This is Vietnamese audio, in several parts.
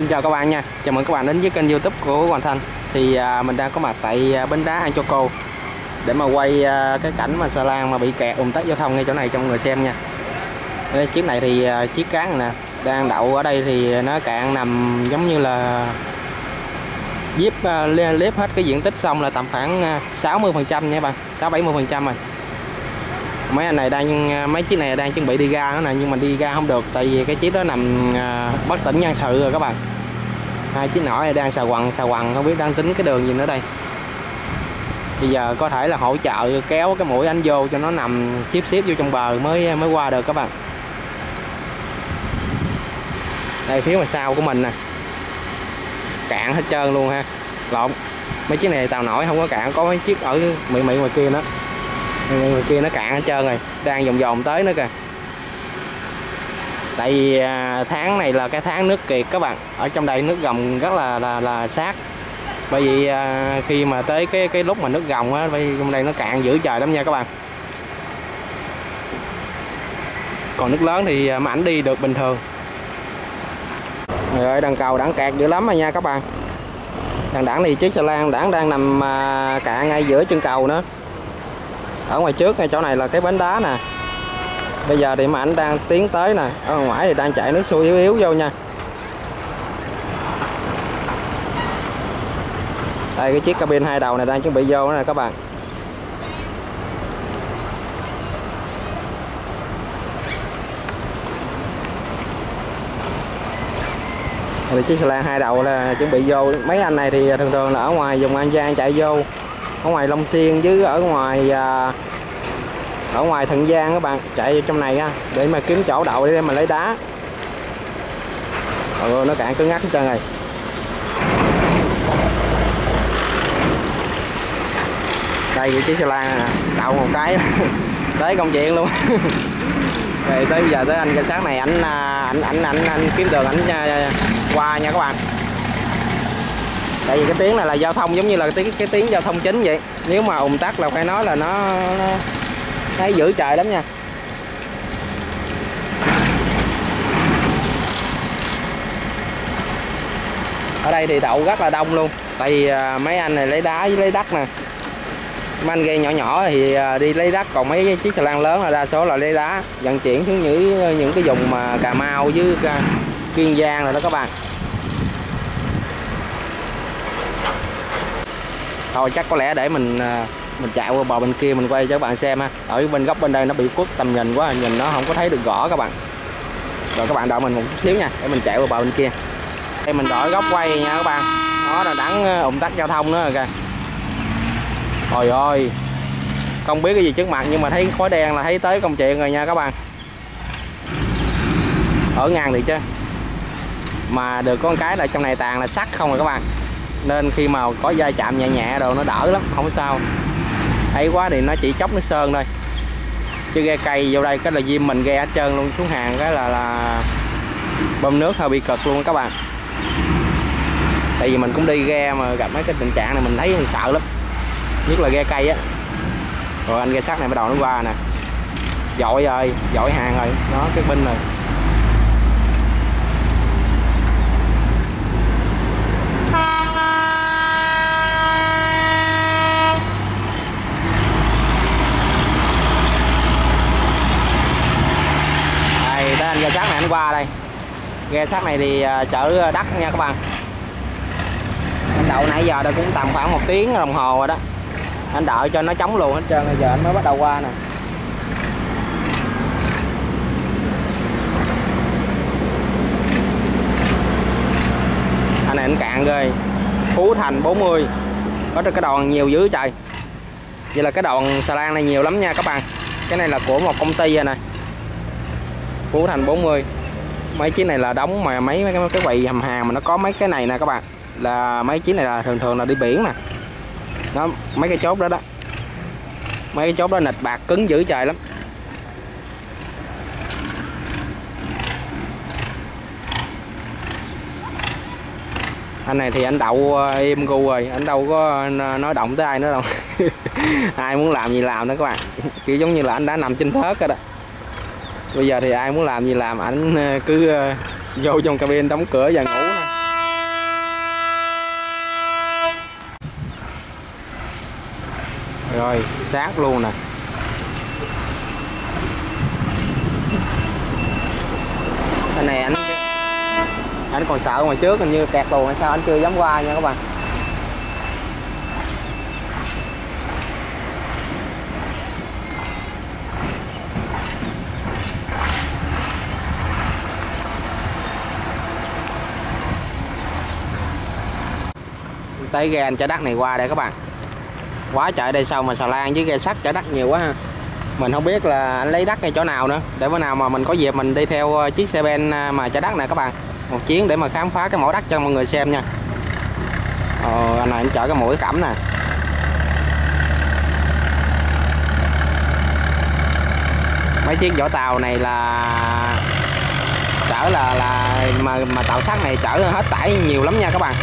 Xin chào các bạn nha, chào mừng các bạn đến với kênh YouTube của Hoàng Thanh. Thì mình đang có mặt tại bến đá An Châu Cô để mà quay cái cảnh mà xà lan mà bị kẹt ùn tắc giao thông ngay chỗ này cho mọi người xem nha. Chiếc này thì chiếc cán này nè, đang đậu ở đây thì nó cạn nằm giống như là liếp hết cái diện tích xong là tầm khoảng 60% nha bạn, 60-70% rồi. Mấy chiếc này đang chuẩn bị đi ra nữa nè, nhưng mà đi ra không được tại vì cái chiếc đó nằm bất tỉnh nhân sự rồi các bạn. Hai chiếc nỏ này đang xà quằn không biết đang tính cái đường gì nữa đây. Bây giờ có thể là hỗ trợ kéo cái mũi anh vô cho nó nằm xếp vô trong bờ mới qua được các bạn. Đây phía ngoài sau của mình nè, cạn hết trơn luôn ha. Lộn, mấy chiếc này tàu nổi không có cạn, có mấy chiếc ở mị ngoài kia nữa. Ngoài kia nó cạn hết trơn rồi, đang vòng tới nữa kìa. Tại vì tháng này là cái tháng nước kiệt các bạn, ở trong đây nước gồng rất là sát. Bởi vì khi mà tới cái lúc mà nước gồng á, trong đây nó cạn dữ trời lắm nha các bạn. Còn nước lớn thì mà ảnh đi được bình thường. Trời ơi, đằng cầu đẳng kẹt dữ lắm rồi nha các bạn. Đằng thì chiếc xà lan đang nằm cạn ngay giữa chân cầu nữa. Ở ngoài trước ngay chỗ này là cái bến đá nè. Bây giờ thì mà ảnh đang tiến tới nè, ở ngoài thì đang chạy nước xuôi yếu vô nha. Đây cái chiếc cabin hai đầu này đang chuẩn bị vô nè các bạn. Thì chiếc xà lan hai đầu là chuẩn bị vô. Mấy anh này thì thường là ở ngoài vùng An Giang chạy vô, ở ngoài Long Xuyên với ở ngoài Thuận Giang các bạn, chạy vô trong này á để mà kiếm chỗ đậu để mà lấy đá. Nó cạn cứng ngắc hết trơn rồi. Đây cái chiếc xà lan nè, đậu một cái tới công chuyện luôn. Rồi tới bây giờ tới anh cảnh sát này anh kiếm đường ảnh qua nha các bạn. Tại vì cái tiếng này là giao thông giống như là cái tiếng giao thông chính vậy. Nếu mà ùn tắc là phải nói là nó thấy dữ trời lắm nha. Ở đây thì đậu rất là đông luôn. Tại vì mấy anh này lấy đá với lấy đất nè. Mấy anh ghe nhỏ thì đi lấy đất, còn mấy chiếc xà lan lớn là đa số là lấy đá vận chuyển xuống những cái vùng mà Cà Mau với Kiên Giang rồi đó các bạn. Thôi chắc có lẽ để mình chạy qua bờ bên kia mình quay cho các bạn xem ha. Ở bên góc bên đây nó bị khuất tầm nhìn quá, nhìn nó không có thấy được rõ các bạn. Rồi các bạn đợi mình một chút xíu nha, để mình chạy qua bờ bên kia. Đây mình đổi góc quay nha các bạn. Nó là đẳng ùn tắc giao thông nữa rồi kìa. Trời ơi, không biết cái gì trước mặt nhưng mà thấy khói đen là thấy tới công chuyện rồi nha các bạn. Ở ngang thì chứ. Mà được có cái là trong này toàn là sắt không rồi các bạn. Nên khi mà có va chạm nhẹ rồi nó đỡ lắm, không sao. Thấy quá thì nó chỉ chốc nó sơn thôi. Chứ ghe cây vô đây cái là diêm mình ghe hết trơn luôn, xuống hàng cái là bơm nước hơi bị cực luôn các bạn. Tại vì mình cũng đi ghe mà gặp mấy cái tình trạng này mình thấy sợ lắm. Nhất là ghe cây á. Rồi anh ghe sắt này bắt đầu nó qua nè. Dội rồi, dội hàng rồi, đó cái binh rồi. Đây, tới anh ghe sắt này anh qua đây. Ghe sắt này thì chở đất nha các bạn. Anh đậu nãy giờ đây cũng tầm khoảng 1 tiếng đồng hồ rồi đó. Anh đợi cho nó chống luôn hết trơn, bây giờ anh mới bắt đầu qua nè. Anh này anh cạn rồi. Phú Thành 40. Có cái đòn nhiều dữ trời. Vậy là cái đòn xà lan này nhiều lắm nha các bạn. Cái này là của một công ty rồi nè. Phú Thành 40. Mấy chiếc này là đóng mà mấy cái quầy hầm hàng mà nó có mấy cái này nè các bạn. Là mấy chiếc này là thường là đi biển nè. Đó, mấy cái chốt đó đó. Mấy cái chốt đó nịch bạc cứng dữ trời lắm. Anh này thì anh đậu im gu rồi, anh đâu có nói động tới ai nữa đâu. Ai muốn làm gì làm đó các bạn. Kiểu giống như là anh đã nằm trên thớt rồi đó. Bây giờ thì ai muốn làm gì làm, ảnh cứ vô trong cabin đóng cửa và ngủ nè. Rồi sát luôn nè. Cái này anh còn sợ ngoài trước hình như kẹt đồ hay sao anh chưa dám qua nha các bạn. Tới ghe anh chở đất này qua đây các bạn. Quá trời đây sao mà xà lan với ghe sắt chở đất nhiều quá ha. Mình không biết là anh lấy đất ngay chỗ nào nữa, để bữa nào mà mình có dịp mình đi theo chiếc xe ben mà chở đất này các bạn, một chuyến để mà khám phá cái mỏ đất cho mọi người xem nha. Anh này anh chở cái mũi cẩm nè. Mấy chiếc vỏ tàu này là chở mà tàu sắt này chở hết tải nhiều lắm nha các bạn.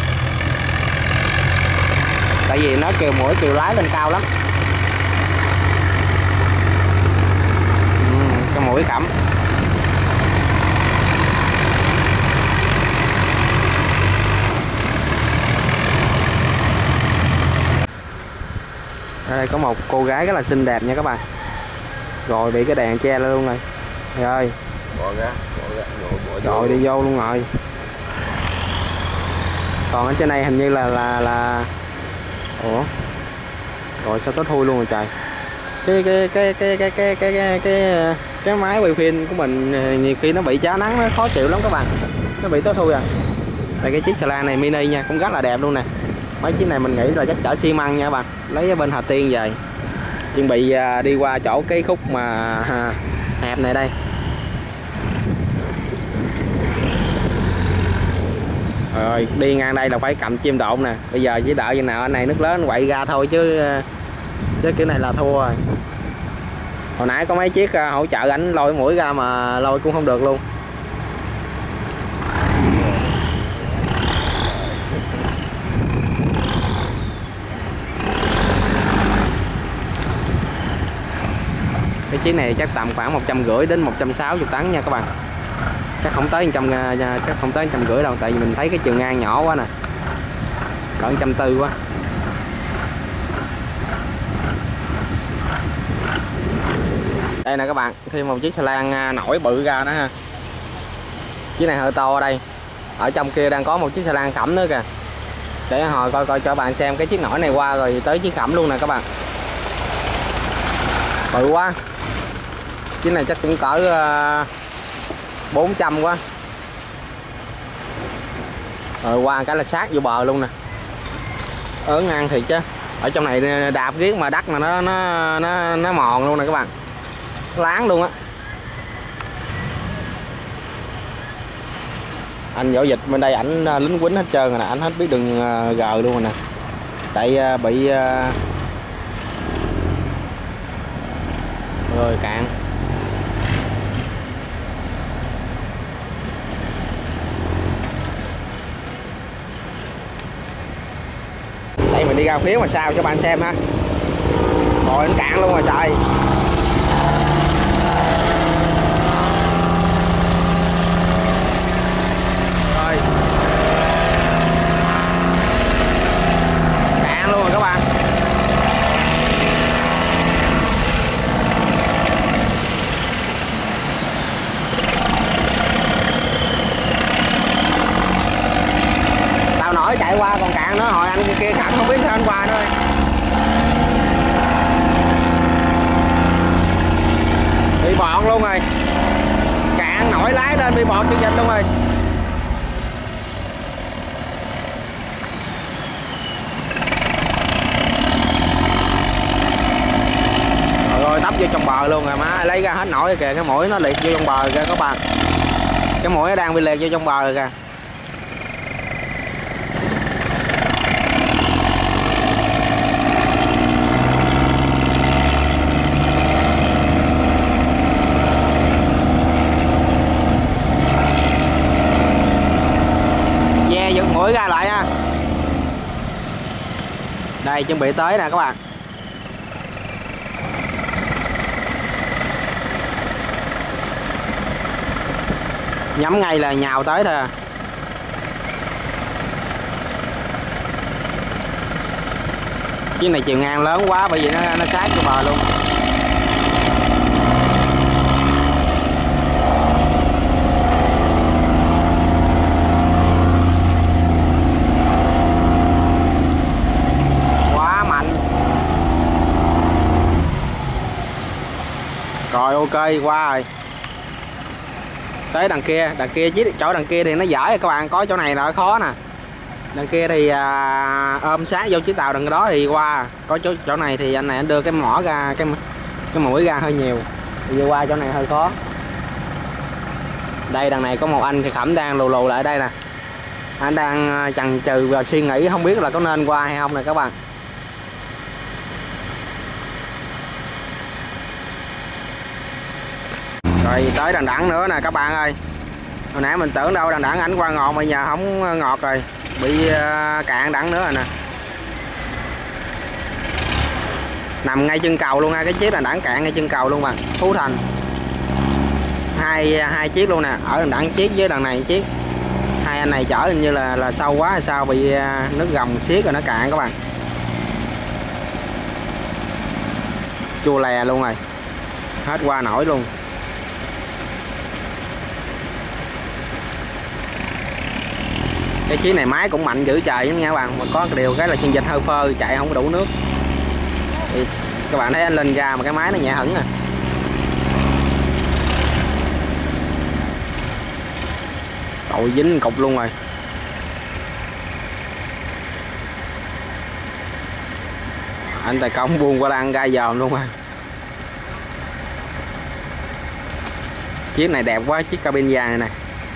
Tại vì nó mũi kiều lái lên cao lắm. Cái mũi khẩm. Ở đây có một cô gái rất là xinh đẹp nha các bạn. Rồi bị cái đèn che luôn rồi. Trời ơi. Rồi đi vô luôn rồi. Còn ở trên này hình như là ủa. Rồi sao tối thui luôn rồi trời. Cái máy quay phim của mình nhiều khi nó bị chá nắng, nó khó chịu lắm các bạn. Nó bị tối thui à. Đây cái chiếc xà lan này mini nha, cũng rất là đẹp luôn nè. Mấy chiếc này mình nghĩ là chắc chở xi măng nha các bạn. Lấy ở bên Hà Tiên về. Chuẩn bị đi qua chỗ cái khúc mà hẹp này đây. Rồi đi ngang đây là phải cầm chim độn nè. Bây giờ chỉ đợi chừng nào anh này nước lớn anh quậy ra thôi chứ kiểu này là thua rồi. Hồi nãy có mấy chiếc hỗ trợ ảnh lôi mũi ra mà lôi cũng không được luôn. Cái chiếc này chắc tầm khoảng 150 đến 160 tấn nha các bạn. Chắc không tới 150 đâu, tại vì mình thấy cái chiều ngang nhỏ quá nè. Cỡ 140 quá. Đây nè các bạn, thêm một chiếc xà lan nổi bự ra nữa ha. Chiếc này hơi to ở đây. Ở trong kia đang có một chiếc xà lan khẩm nữa kìa. Để hồi coi cho bạn xem cái chiếc nổi này qua rồi tới chiếc khẩm luôn nè các bạn. Bự quá. Chiếc này chắc cũng cỡ 400 quá. Rồi qua cái là sát vô bờ luôn nè. Ớn ăn thiệt chứ. Ở trong này đạp riết mà đất mà nó mòn luôn nè các bạn. Láng luôn á. Anh võ dịch bên đây ảnh lính quýnh hết trơn rồi nè, ảnh hết biết đường gờ luôn rồi nè. Tại bị rồi cạn. Đây mình đi ra phía mà sao cho bạn xem ha. Rồi nó cạn luôn rồi trời. Rồi. Cạn luôn rồi các bạn. Tao nổi chạy qua còn cạn nữa, hồi anh kia khẳng không biết sao anh qua nữa. Bị bọt luôn rồi. Cạn nổi lái lên bị bọt chương trình luôn rồi. Rồi tấp vô trong bờ luôn rồi má, lấy ra hết nổi rồi kìa, cái mũi nó liệt vô trong bờ kìa các bạn. Cái mũi nó đang bị liệt vô trong bờ rồi kìa. Dựng mũi ra lại nha. Đây chuẩn bị tới nè các bạn. Nhắm ngay là nhào tới thôi à. Chiếc này chiều ngang lớn quá bởi vì nó sát cho bờ luôn. Quá mạnh. Rồi ok qua rồi. Tới đằng kia chỗ đằng kia thì nó dở rồi các bạn, có chỗ này là khó nè. Đằng kia thì ôm sát vô chiếc tàu đằng đó thì qua. Có chỗ này thì anh này anh đưa cái mỏ ra, cái mũi ra hơi nhiều thì vô qua chỗ này hơi khó. Đây đằng này có một anh thì Khẩm đang lù lù lại đây nè. Anh đang chần chừ và suy nghĩ không biết là có nên qua hay không nè các bạn. Rồi tới đằng đẵng nữa nè các bạn ơi. Hồi nãy mình tưởng đâu đằng đẵng ảnh qua ngọt mà giờ không ngọt rồi, bị cạn đẵng nữa rồi nè. Nằm ngay chân cầu luôn ha, cái chiếc đằng đẵng cạn ngay chân cầu luôn mà. Phú Thành hai chiếc luôn nè, ở đằng đẵng chiếc với đằng này chiếc. Hai anh này chở hình như là sâu quá hay sao, bị nước gầm xiết rồi nó cạn các bạn. Chua lè luôn rồi, hết qua nổi luôn. Cái chiếc này máy cũng mạnh dữ trời nha các bạn, mà có điều cái là chân vịt hơi phơ, chạy không có đủ nước. Thì các bạn thấy anh lên ra mà cái máy nó nhẹ hẳn à. Tội dính cục luôn rồi. Anh tài công buông qua lăng ra dòm luôn rồi. Chiếc này đẹp quá, chiếc cabin dài này nè.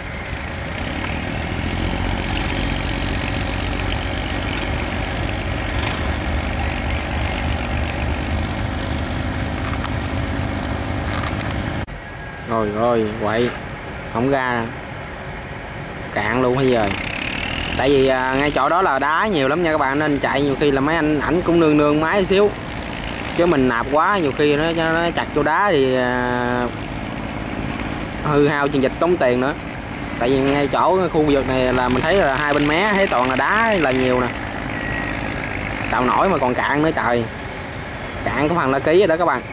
Rồi ơi quậy không ra, cạn luôn bây giờ. Tại vì ngay chỗ đó là đá nhiều lắm nha các bạn, nên chạy nhiều khi là mấy anh ảnh cũng nương máy xíu, chứ mình nạp quá nhiều khi nó chặt chỗ đá thì hư hao chân vịt tốn tiền nữa. Tại vì ngay chỗ khu vực này là mình thấy là hai bên mé thấy toàn là đá là nhiều nè, tàu nổi mà còn cạn nữa trời, cạn có phần là ký rồi đó các bạn.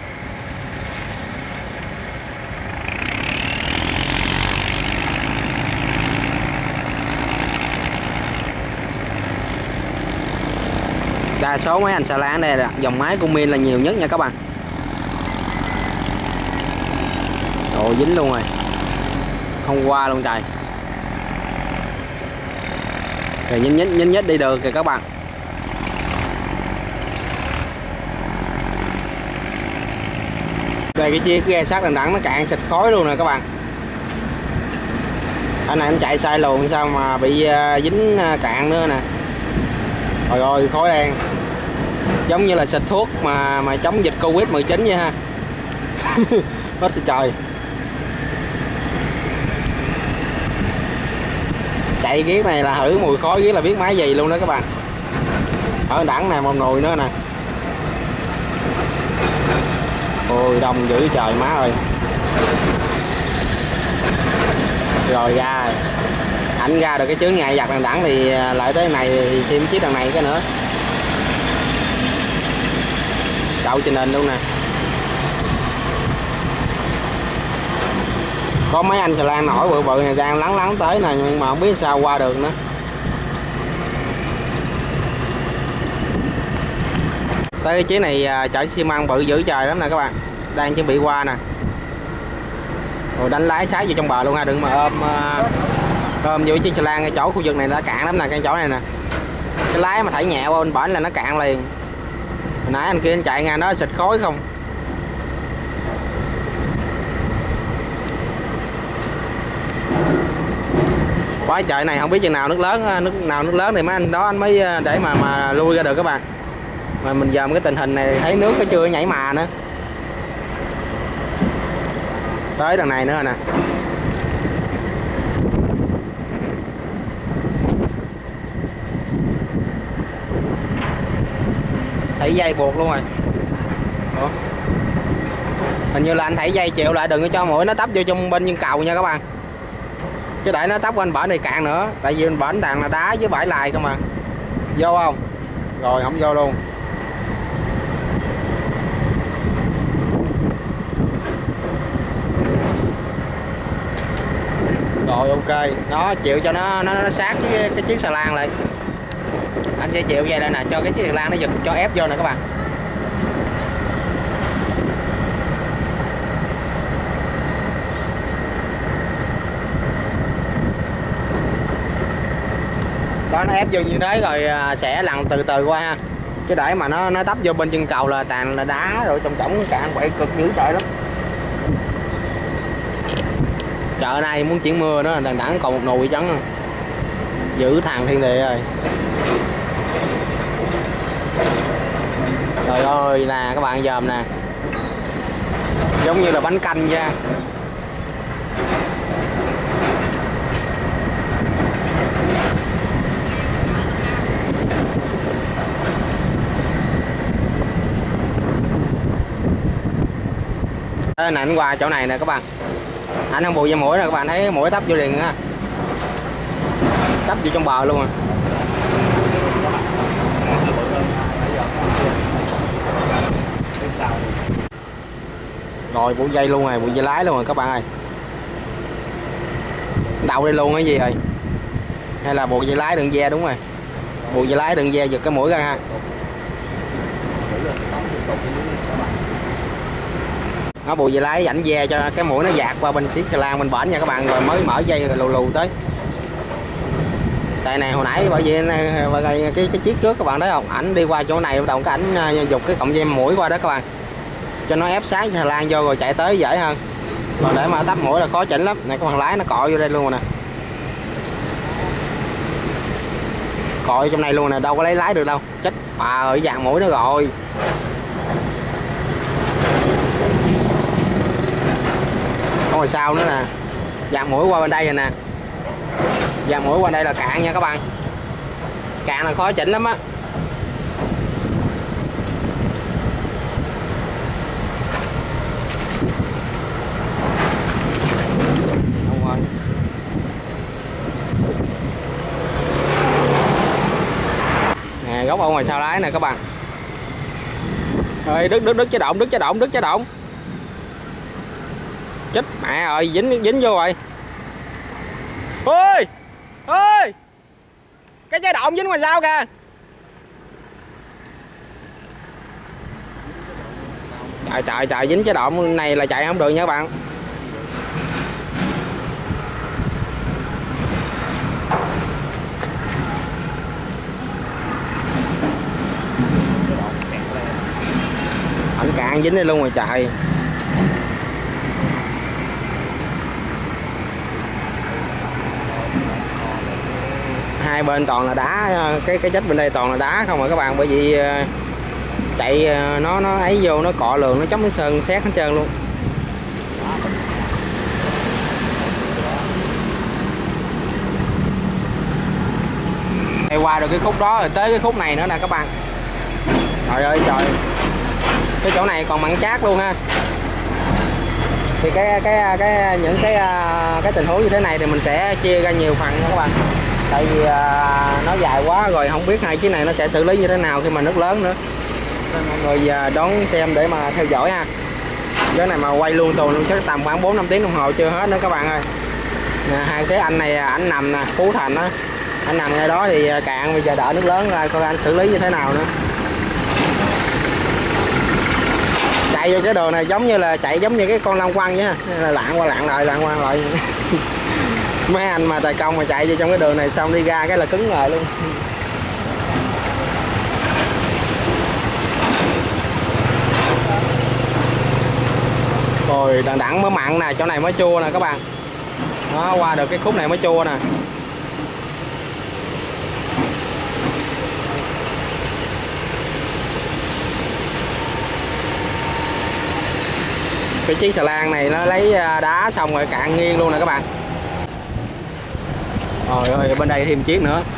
Đa số mấy anh xà lan đây là dòng máy Cummins là nhiều nhất nha các bạn. Ồ dính luôn rồi, không qua luôn trời. Rồi nhích nhích đi được kìa các bạn. Đây cái chiếc ghe sắt đằng đẵng nó cạn xịt khói luôn nè các bạn. Anh này anh chạy sai luồng sao mà bị dính cạn nữa nè. Trời ơi khói đen, giống như là xịt thuốc mà chống dịch Covid-19 vậy ha. Hết trời. Chạy ghét này là hửi mùi khói ghét là biết máy gì luôn đó các bạn. Ở đẳng này một nồi nữa nè. Ôi đông dữ trời má ơi. Rồi ra rồi. Ảnh ra được cái chướng ngại giặt đằng đẳng thì lại tới này thì thêm chiếc đằng này cái nữa. Đậu trên nền luôn nè. Có mấy anh xà lan nổi bự bự này đang lắng tới nè, nhưng mà không biết sao qua được nữa. Tới cái chiếc này chở xi măng bự dữ trời lắm nè các bạn, đang chuẩn bị qua nè. Rồi đánh lái sát vô trong bờ luôn ha, đừng mà ôm vô chiếc xà lan. Cái chỗ khu vực này đã cạn lắm nè, cái chỗ này nè, cái lái mà thảy nhẹ qua bên bển là nó cạn liền. Hồi nãy anh kia anh chạy ngang đó xịt khói không. Quá trời này không biết chừng nào nước lớn, nước lớn thì mấy anh đó anh mới để mà lui ra được các bạn. Mà mình giờ cái tình hình này thấy nước nó chưa nhảy mà nữa. Tới đằng này nữa nè. Thảy dây buộc luôn rồi. Ủa? Hình như là anh thảy dây chịu lại đừng có cho mũi nó tấp vô trong bên chân cầu nha các bạn. Chứ để nó tấp qua anh bển này cạn nữa. Tại vì anh bển đàn là đá với bãi lài không mà. Vô không? Rồi không vô luôn. Rồi ok, nó chịu cho nó sát với cái chiếc xà lan lại. Anh sẽ chịu vậy đây nè, cho cái chiếc xà lan nó giật cho ép vô nè các bạn. Đó, nó ép vô như thế rồi sẽ lằn từ từ qua ha. Chứ để mà nó tấp vô bên chân cầu là toàn là đá rồi trong trỏng cạn quậy cực dữ trời lắm. Chợ này muốn chuyển mưa nữa, đằng đẵng còn một nùi trắng giữ thằng thiên địa rồi. Trời ơi nè các bạn, dòm nè, giống như là bánh canh nha. Đây này, anh qua chỗ này nè các bạn, anh không bù da mũi nè các bạn, thấy mũi tấp vô liền ha, tấp vô trong bờ luôn à. Rồi buộc dây luôn rồi, buộc dây lái luôn rồi các bạn ơi. Đậu đây luôn cái gì rồi, hay là buộc dây lái đừng ve? Đúng rồi, buộc dây lái đừng ve giật cái mũi ra ha. Nó buộc dây lái rảnh ve cho cái mũi nó dạt qua bên chiếc xà lan bên bển nha các bạn, rồi mới mở dây rồi lù lù tới. Tại này hồi nãy bởi vì cái chiếc trước các bạn thấy không, ảnh đi qua chỗ này bắt đầu cái ảnh dục cái cọng dây mũi qua đó các bạn, cho nó ép sát xà lan vô rồi chạy tới dễ hơn. Còn để mà tắp mũi là khó chỉnh lắm. Này con lái nó cọ vô đây luôn rồi nè, cọ trong này luôn nè, đâu có lấy lái được đâu, chết bà ơi, dàn mũi nó rồi. Còn sau nữa nè, dàn mũi qua bên đây rồi nè, dàn mũi qua đây là cạn nha các bạn, cạn là khó chỉnh lắm á. Nè góc ở ngoài sau lái nè các bạn ơi, đứt chế động, đứt chế động, chết mẹ ơi, dính vô rồi. Ôi ơi, cái chế động dính ngoài sau kìa. Trời dính chế động này là chạy không được nha các bạn. Ảnh cạn dính đây luôn rồi trời. Hai bên toàn là đá, cái chết bên đây toàn là đá không à các bạn, bởi vì chạy nó ấy vô, nó cọ lường, nó chống cái sơn xét hết trơn luôn. Qua được cái khúc đó rồi tới cái khúc này nữa nè các bạn. Trời ơi trời, cái chỗ này còn mặn chát luôn ha. Thì những cái tình huống như thế này thì mình sẽ chia ra nhiều phần nha các bạn, tại vì nó dài quá rồi không biết hai chiếc này nó sẽ xử lý như thế nào khi mà nước lớn nữa, nên mọi người đón xem để mà theo dõi ha. Cái này mà quay luôn tuần luôn chắc tầm khoảng 4-5 tiếng đồng hồ chưa hết nữa các bạn ơi. Hai cái anh này ảnh nằm nè, Phú Thành á, anh nằm ngay đó thì cạn, bây giờ đợi nước lớn ra coi anh xử lý như thế nào nữa. Chạy vô cái đường này giống như là chạy giống như cái con lăng quăng nhá, là lạng qua lại mấy anh mà tài công mà chạy vô trong cái đường này xong đi ra cái là cứng rồi luôn. Rồi đằng đẵng mới mặn nè, chỗ này mới chua nè các bạn. Đó, qua được cái khúc này mới chua nè. Cái chiếc xà lan này nó lấy đá xong rồi cạn nghiêng luôn nè các bạn. Rồi ơi, bên đây thêm chiếc nữa.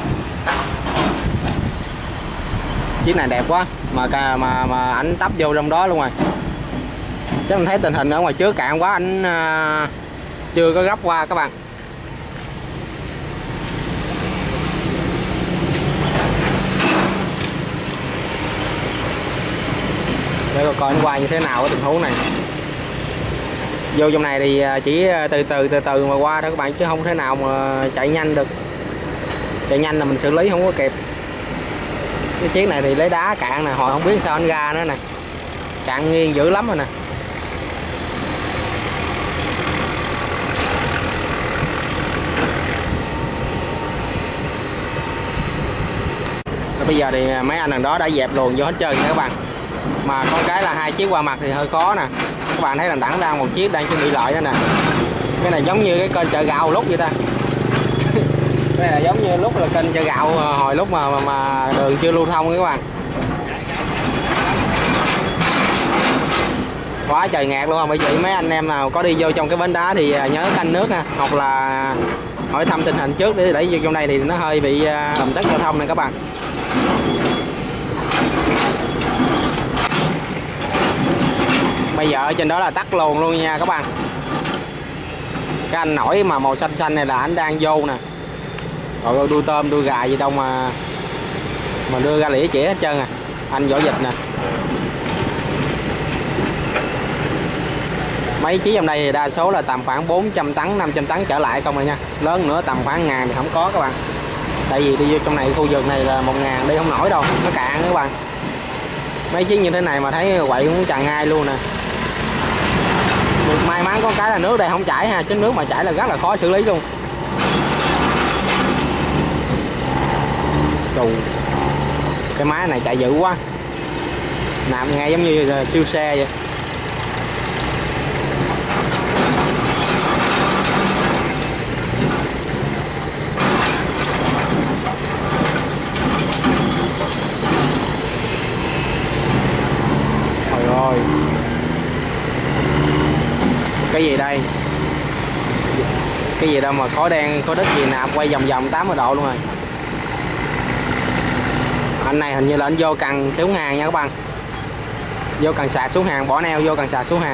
Chiếc này đẹp quá mà ảnh tấp vô trong đó luôn rồi. Chắc mình thấy tình hình ở ngoài trước cạn quá, ảnh chưa có gấp qua các bạn. Để coi anh qua như thế nào cái tình huống này. Vô trong này thì chỉ từ từ mà qua thôi các bạn, chứ không thể nào mà chạy nhanh được. Chạy nhanh là mình xử lý không có kịp. Cái chiếc này thì lấy đá cạn nè, hồi không biết sao anh ra nữa nè, cạn nghiêng dữ lắm rồi nè. Bây giờ thì mấy anh đằng đó đã dẹp luồng vô hết trơn nha các bạn. Mà có cái là hai chiếc qua mặt thì hơi khó nè. Các bạn thấy đằng đẳng đang một chiếc đang chuẩn bị lợi đó nè. Cái này giống như cái kênh chợ gạo lúc vậy ta. Cái này là giống như lúc là kênh chợ gạo hồi lúc mà đường chưa lưu thông các bạn. Quá trời ngạt luôn. Bởi vậy mấy anh em nào có đi vô trong cái bến đá thì nhớ canh nước nha, hoặc là hỏi thăm tình hình trước để vô trong đây thì nó hơi bị ùn tắc giao thông này các bạn. Bây giờ ở trên đó là tắt luồng luôn nha các bạn. Cái anh nổi mà màu xanh xanh này là anh đang vô nè. Rồi đuôi tôm đuôi gà gì đâu mà đưa ra lĩa chĩa hết trơn à. Anh vỏ vịt nè. Mấy chiếc trong đây thì đa số là tầm khoảng 400 tấn 500 tấn trở lại không rồi nha. Lớn nữa tầm khoảng 1000 thì không có các bạn. Tại vì đi vô trong này khu vực này là 1000 đi không nổi đâu, nó cạn các bạn. Mấy chiếc như thế này mà thấy quậy cũng chẳng ai luôn nè. Được may mắn có cái là nước đây không chảy ha, chứ nước mà chảy là rất là khó xử lý luôn. Trời, cái máy này chạy dữ quá, làm nghe giống như là siêu xe vậy. Trời ơi, cái gì đây? Cái gì đâu mà khói đen khói đất gì nạp quay vòng vòng 80 độ luôn rồi. Anh này hình như là anh vô cần xuống hàng nha các bạn. Vô cần sạc xuống hàng, bỏ neo vô cần sạc xuống hàng.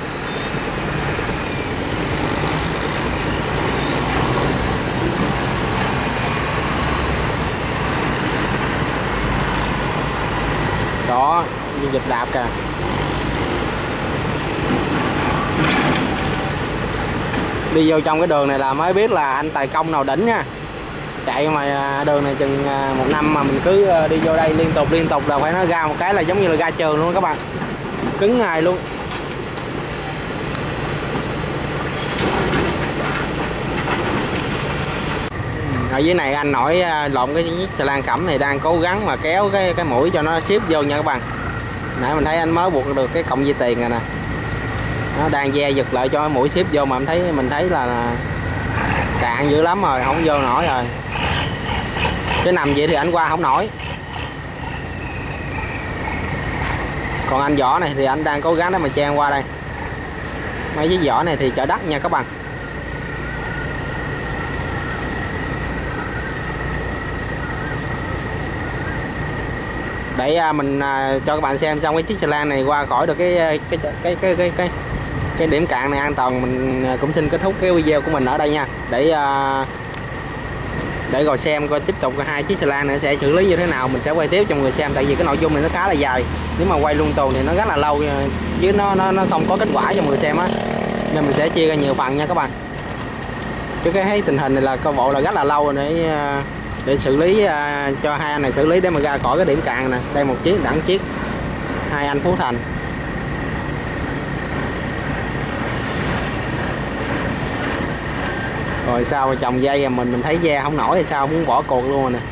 Đó, như dịch đạp kìa. Đi vô trong cái đường này là mới biết là anh tài công nào đỉnh nha. Chạy mà đường này chừng 1 năm mà mình cứ đi vô đây liên tục là phải nó ra một cái là giống như là ra trường luôn các bạn. Cứng ngay luôn. Ở dưới này anh nổi lộn cái chiếc xà lan cẩm này đang cố gắng mà kéo cái mũi cho nó ship vô nha các bạn. Nãy mình thấy anh mới buộc được cái cọng dây tiền rồi nè. Nó đang ve giật lại cho cái mũi ship vô mà mình thấy là cạn dữ lắm rồi, không vô nổi rồi. Cái nằm vậy thì anh qua không nổi. Còn anh vỏ này thì anh đang cố gắng để mà chen qua đây. Mấy chiếc vỏ này thì chở đất nha các bạn. Để mình cho các bạn xem xong cái chiếc xà lan này qua khỏi được cái điểm cạn này an toàn, mình cũng xin kết thúc cái video của mình ở đây nha. Để rồi xem coi tiếp tục hai chiếc xà lan này sẽ xử lý như thế nào, mình sẽ quay tiếp cho mọi người xem. Tại vì cái nội dung này nó khá là dài, nếu mà quay luôn tuần thì nó rất là lâu chứ nó không có kết quả cho mọi người xem á, nên mình sẽ chia ra nhiều phần nha các bạn. Chứ cái thấy tình hình này là coi bộ là rất là lâu rồi để xử lý cho hai anh này xử lý để mà ra khỏi cái điểm cạn nè. Đây một chiếc đẳng chiếc, hai anh Phú Thành. Rồi sao chồng dây mình thấy ve không nổi thì sao, muốn bỏ cuộc luôn rồi nè.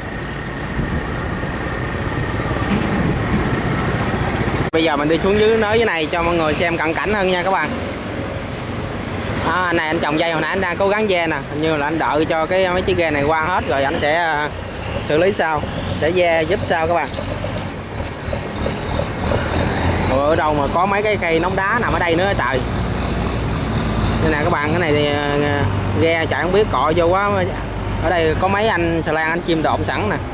Bây giờ mình đi xuống dưới nới dưới này cho mọi người xem cận cảnh hơn nha các bạn. Này anh chồng dây hồi nãy anh đang cố gắng ve nè, hình như là anh đợi cho mấy chiếc ghe này qua hết rồi anh sẽ xử lý sau, sẽ ve giúp sau các bạn. Rồi ở đâu mà có mấy cái cây nóng đá nằm ở đây nữa trời. Đây nè các bạn, cái này thì ghe chạy không biết cọ vô quá. Ở đây có mấy anh xà lan anh chim độn sẵn nè.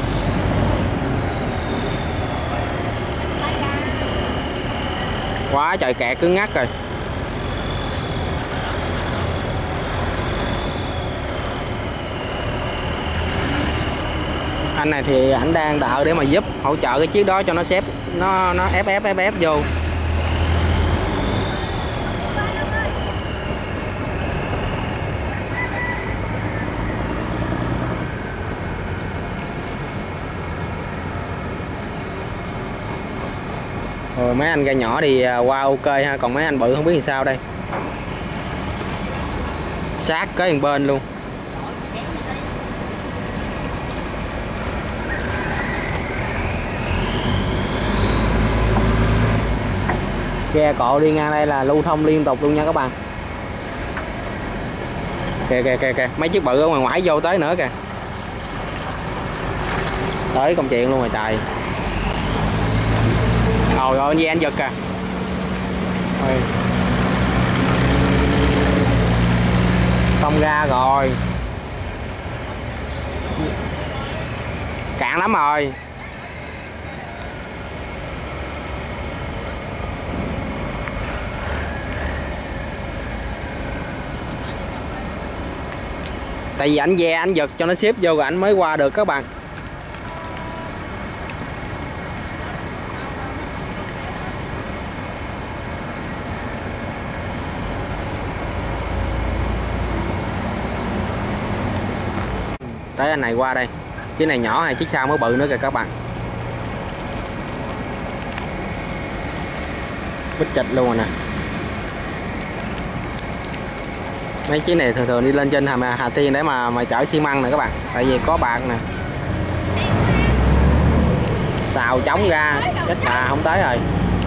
Quá trời kẹt cứng ngắc rồi. Anh này thì anh đang đợi để mà giúp hỗ trợ cái chiếc đó cho nó xếp, nó ép vô. Rồi mấy anh ga nhỏ thì qua ok ha, còn mấy anh bự không biết làm sao đây. Sát kế một bên luôn. Ghe cộ đi ngang đây là lưu thông liên tục luôn nha các bạn. Kìa kìa kìa kìa, mấy chiếc bự ở ngoài ngoại vô tới nữa kìa. Tới công chuyện luôn rồi trời. Rồi ơi anh giật kìa. Rồi. Không ra rồi. Cạn lắm rồi. Tại vì anh ve anh giật cho nó xếp vô rồi anh mới qua được các bạn. Tới anh này qua đây. Chiếc này nhỏ hay chiếc sau mới bự nữa kìa các bạn. Bít chịch luôn rồi nè. Mấy chiếc này thường thường đi lên trên Hà Tiên để mà chở xi măng nè các bạn. Tại vì có bạc nè. Xào trống ra chết bà không tới rồi.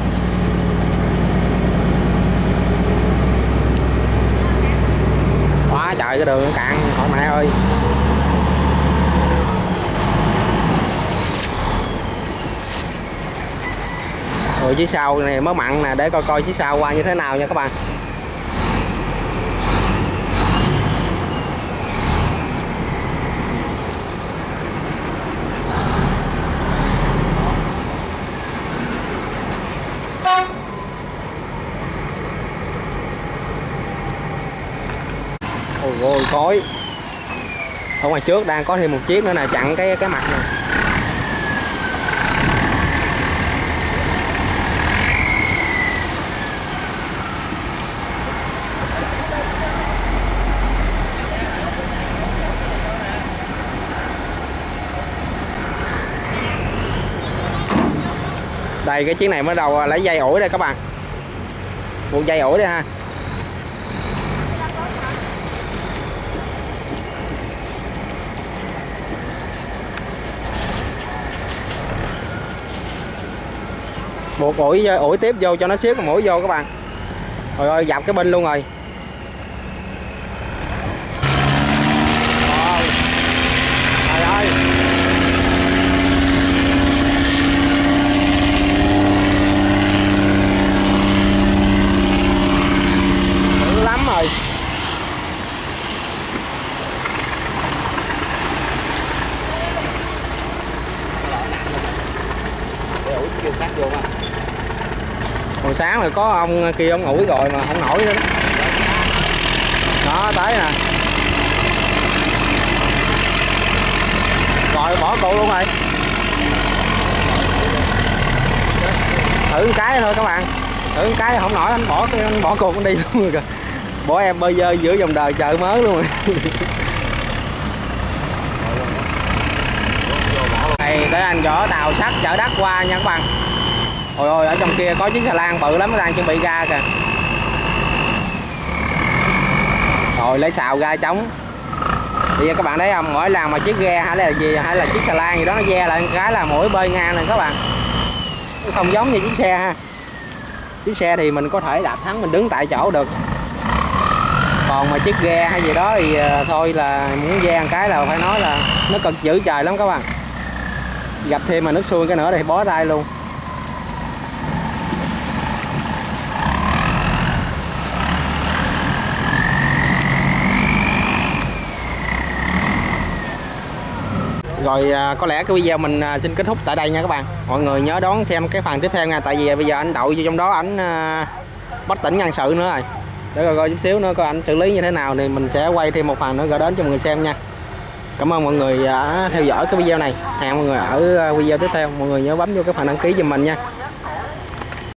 Quá trời cái đường nó cạn hỏi mẹ ơi. Rồi chiếc sau này mới mặn nè, để coi coi chiếc sau qua như thế nào nha các bạn. Ôi khói. Ở ngoài trước đang có thêm một chiếc nữa nè, chặn cái mặt nè. Đây cái chiếc này mới đầu lấy dây ủi đây các bạn. Buộc dây ủi đây ha. Buộc ủi tiếp vô cho nó xếp cái mũi vô các bạn. Rồi ơi dập cái bên luôn rồi. Trời ơi. Dữ lắm rồi. Hồi sáng rồi có ông kia ông ủi rồi mà không nổi nữa đó. Đó tới nè. Rồi bỏ cụ luôn rồi. Thử một cái thôi các bạn. Thử một cái không nổi anh bỏ cụ anh đi luôn rồi kìa. Bỏ em bơi dơ giữa dòng đời chợ mới luôn rồi. Này tới anh chỗ tàu sắt chở đất qua nha các bạn. Ôi ôi ở trong kia có chiếc xà lan bự lắm, nó đang chuẩn bị ra kìa. Rồi lấy xào ra trống. Bây giờ các bạn thấy không, mỗi lần mà chiếc ghe hay là gì hay là chiếc xà lan gì đó nó ve lại cái là mũi bơi ngang này các bạn. Không giống như chiếc xe ha. Chiếc xe thì mình có thể đạp thắng mình đứng tại chỗ được. Còn mà chiếc ghe hay gì đó thì thôi là muốn ve một cái là phải nói là nó cực dữ trời lắm các bạn. Gặp thêm mà nước xuôi cái nữa thì bó tay luôn. Rồi có lẽ cái video mình xin kết thúc tại đây nha các bạn. Mọi người nhớ đón xem cái phần tiếp theo nha. Tại vì bây giờ anh đậu vô trong đó ảnh bất tỉnh nhân sự nữa rồi. Để coi chút xíu nữa coi anh xử lý như thế nào thì mình sẽ quay thêm một phần nữa gửi đến cho mọi người xem nha. Cảm ơn mọi người đã theo dõi cái video này. Hẹn mọi người ở video tiếp theo. Mọi người nhớ bấm vô cái phần đăng ký giùm mình nha.